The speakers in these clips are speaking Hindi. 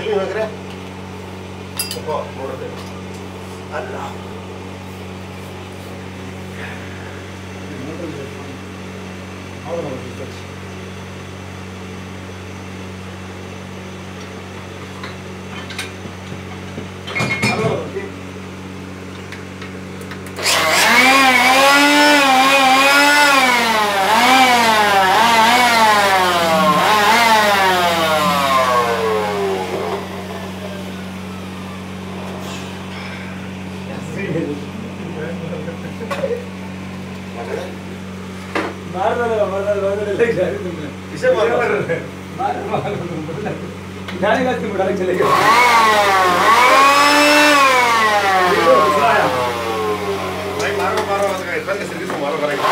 Kali nak kira? Apa? Murah deh. Allah. जाने का तुम डायरेक्ट चले गए भाई मारो मारो इधर के सर्विस मारो करेंगे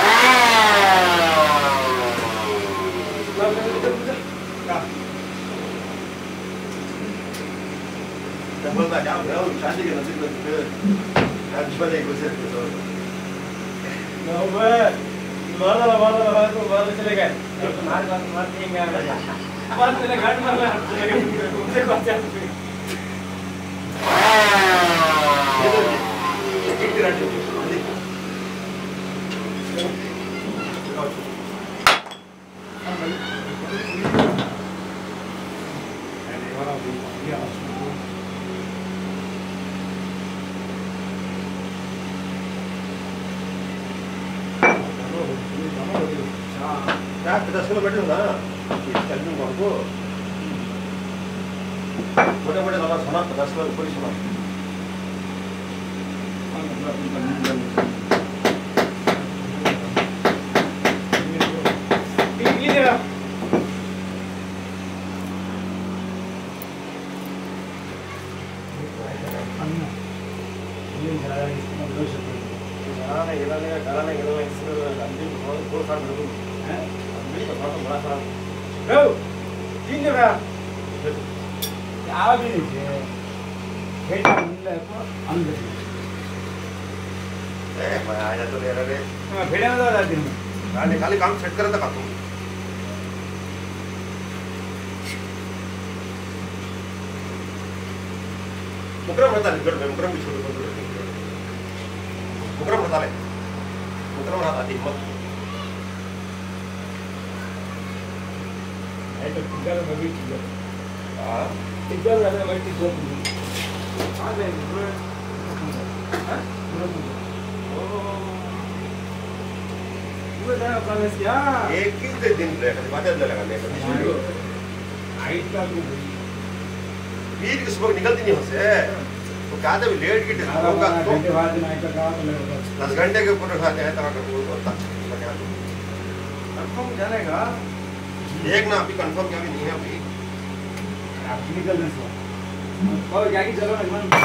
क्या बोलता क्या भैया शादी के नसीब में यार जीवन एक दूसरे को तो मारा तो मार चले गए मार देंगे बात मैंने घाट मारना मुझे कौन सा एक तिराट क्या 10 किलो बैठे ना चलने को मोटे मोटे लगा सोना 50 किलो ऊपर ही सोना ये देगा खाली काम सेट करत का तू मुकरम रहता है गड़ में मुकरम भी छोटे मुकरम रहता है मुकरम रहता है हिम्मत है तो टिकल में भी हां टिकल में टिकल आ गए हां एक ही दिन बातें लगाने हाइट का वीर की सुबह निकलती नहीं हमसे तो क्या था लेट की होगा तो 10 घंटे के ऊपर खाते हैं तरह का कंफर्म जाने का देखना अभी कंफर्म क्या भी नहीं है अभी आप निकल रहे और क्या की चलो ना